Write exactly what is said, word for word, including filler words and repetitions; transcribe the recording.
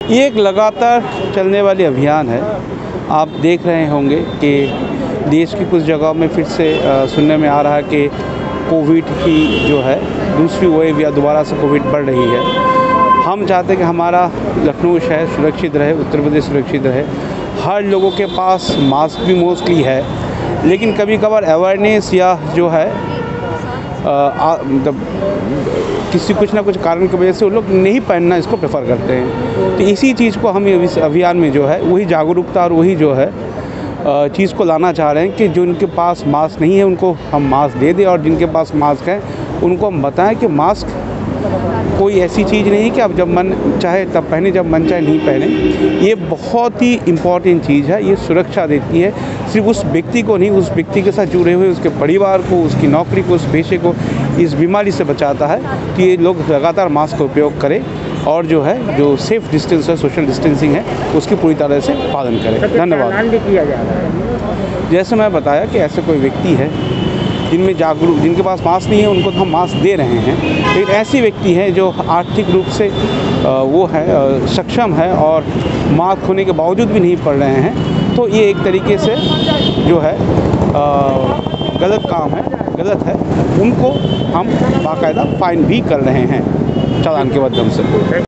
ये एक लगातार चलने वाली अभियान है। आप देख रहे होंगे कि देश की कुछ जगहों में फिर से सुनने में आ रहा है कि कोविड की जो है दूसरी वेव या दोबारा से कोविड बढ़ रही है। हम चाहते हैं कि हमारा लखनऊ शहर सुरक्षित रहे, उत्तर प्रदेश सुरक्षित रहे। हर लोगों के पास मास्क भी मोस्टली है, लेकिन कभी कभार अवेयरनेस या जो है मतलब किसी कुछ ना कुछ कारण की वजह से वो लोग नहीं पहनना इसको प्रेफर करते हैं। तो इसी चीज़ को हम इस अभियान में जो है वही जागरूकता और वही जो है चीज़ को लाना चाह रहे हैं कि जो उनके पास मास्क नहीं है उनको हम मास्क दे दें, और जिनके पास मास्क है उनको हम बताएं कि मास्क कोई ऐसी चीज़ नहीं कि आप जब मन चाहे तब पहने, जब मन चाहे नहीं पहने। ये बहुत ही इम्पॉर्टेंट चीज़ है। ये सुरक्षा देती है सिर्फ उस व्यक्ति को नहीं, उस व्यक्ति के साथ जुड़े हुए उसके परिवार को, उसकी नौकरी को, उस पेशे को इस बीमारी से बचाता है कि ये लोग लगातार मास्क का उपयोग करें और जो है जो सेफ़ डिस्टेंस है, सोशल डिस्टेंसिंग है, उसकी पूरी तरह से पालन करें। धन्यवाद। भी किया जा रहा है। जैसे मैं बताया कि ऐसे कोई व्यक्ति है जिनमें जागरूक जिनके पास मास्क नहीं है उनको तो हम मास्क दे रहे हैं, लेकिन ऐसे व्यक्ति हैं जो आर्थिक रूप से वो है सक्षम है और मास्क होने के बावजूद भी नहीं पढ़ रहे हैं, तो ये एक तरीके से जो है गलत काम है, गलत है। उनको हम बाकायदा फाइन भी कर रहे हैं चालान के माध्यम से।